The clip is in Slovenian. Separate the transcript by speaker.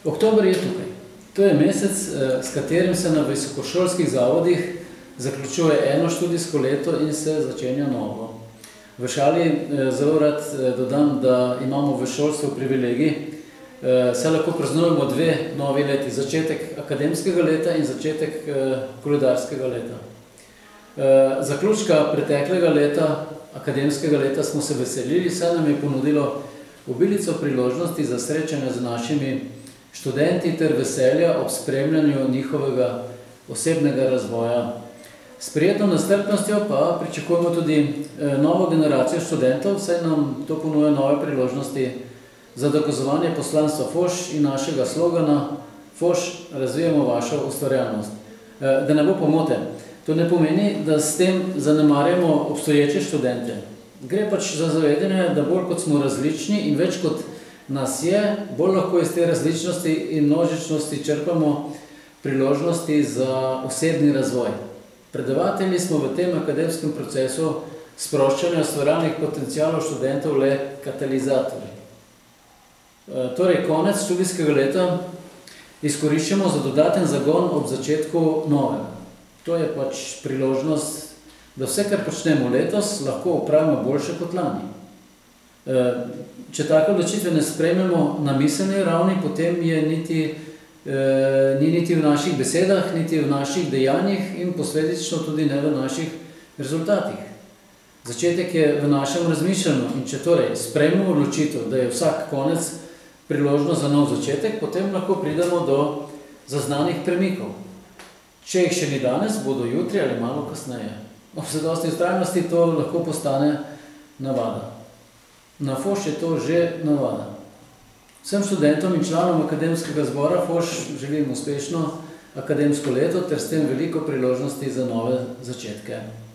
Speaker 1: Oktober je tukaj. To je mesec, s katerim se na visokošolskih zavodih zaključuje eno študijsko leto in se začenja novo. V šali zelo rad dodam, da imamo v šolstvu privilegij, saj lahko praznujemo dve novi leti, začetek akademskega leta in začetek koledarskega leta. Zaključka preteklega leta, akademskega leta, smo se veselili, saj nam je ponudilo obilico priložnosti za srečanje z našimi študenti ter veselja ob spremljanju njihovega osebnega razvoja. S prijetno nestrpnostjo pa pričakujemo tudi novo generacijo študentov, saj nam to ponuja nove priložnosti za dokazovanje poslanstva FOŠ in našega slogana FOŠ, razvijamo vašo ustvarjalnost. Da ne bo pomote, to ne pomeni, da s tem zanemarjamo obstoječe študente. Gre pač za zavedanje, da bolj kot smo različni in več kot nas je, bolj lahko iz te različnosti in množičnosti črpamo priložnosti za osebni razvoj. Predavatelji smo v tem akademskem procesu sproščanja ustvarjalnih potencialov študentov le katalizatorji. Torej, konec študijskega leta izkoriščamo za dodaten zagon ob začetku novega. To je pač priložnost, da vse, kar počnemo letos, lahko opravimo boljše kot lani. Če take odločitve ne sprejmemo na miselni ravni, potem ni niti v naših besedah, niti v naših dejanjih in posledično tudi ne v naših rezultatih. Začetek je v našem razmišljanju in če torej sprejmemo odločitev, da je vsak konec priložnost za nov začetek, potem lahko pridemo do zaznanih premikov. Če jih še ni danes, bodo jutri ali malo kasneje. Ob zadosti vztrajnosti to lahko postane navada. Na FOŠ je to že navada. Vsem študentom in članom akademskega zbora FOŠ želim uspešno akademsko leto ter s tem veliko priložnosti za nove začetke.